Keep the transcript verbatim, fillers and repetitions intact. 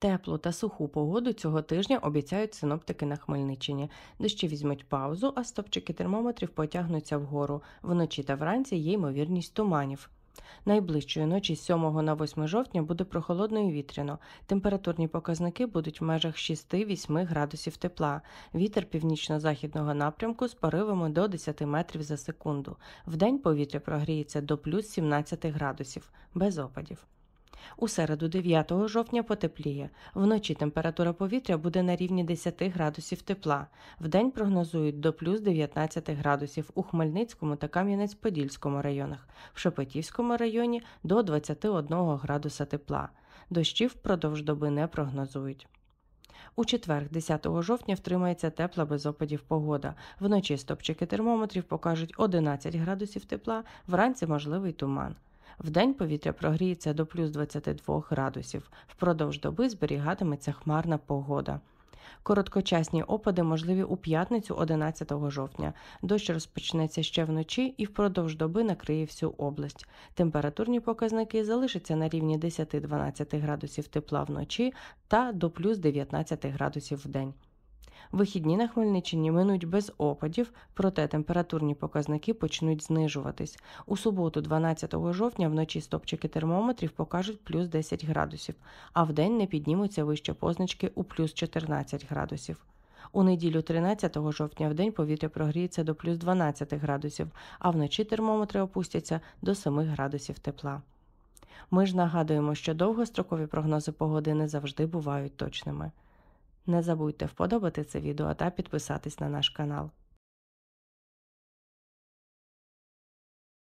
Теплу та суху погоду цього тижня обіцяють синоптики на Хмельниччині. Дощі візьмуть паузу, а стопчики термометрів потягнуться вгору. Вночі та вранці є ймовірність туманів. Найближчої ночі з сьомого на восьме жовтня буде прохолодно і вітряно. Температурні показники будуть в межах шість-вісім градусів тепла. Вітер північно-західного напрямку з поривами до десяти метрів за секунду. Вдень повітря прогріється до плюс сімнадцяти градусів, без опадів. У середу дев'ятого жовтня потепліє. Вночі температура повітря буде на рівні десяти градусів тепла. Вдень прогнозують до плюс дев'ятнадцяти градусів у Хмельницькому та Кам'янець-Подільському районах. В Шепетівському районі до двадцяти одного градуса тепла. Дощів впродовж доби не прогнозують. У четвер, десятого жовтня, втримається тепла без опадів погода. Вночі стопчики термометрів покажуть одинадцять градусів тепла, вранці можливий туман. Вдень повітря прогріється до плюс двадцяти двох градусів. Впродовж доби зберігатиметься хмарна погода. Короткочасні опади можливі у п'ятницю одинадцятого жовтня. Дощ розпочнеться ще вночі і впродовж доби накриє всю область. Температурні показники залишаться на рівні десяти-дванадцяти градусів тепла вночі та до плюс дев'ятнадцяти градусів вдень. Вихідні на Хмельниччині минуть без опадів, проте температурні показники почнуть знижуватись. У суботу, дванадцятого жовтня, вночі стопчики термометрів покажуть плюс десять градусів, а вдень не піднімуться вище позначки у плюс чотирнадцять градусів. У неділю, тринадцятого жовтня, вдень повітря прогріється до плюс дванадцяти градусів, а вночі термометри опустяться до семи градусів тепла. Ми ж нагадуємо, що довгострокові прогнози погоди не завжди бувають точними. Не забудьте вподобати це відео та підписатись на наш канал.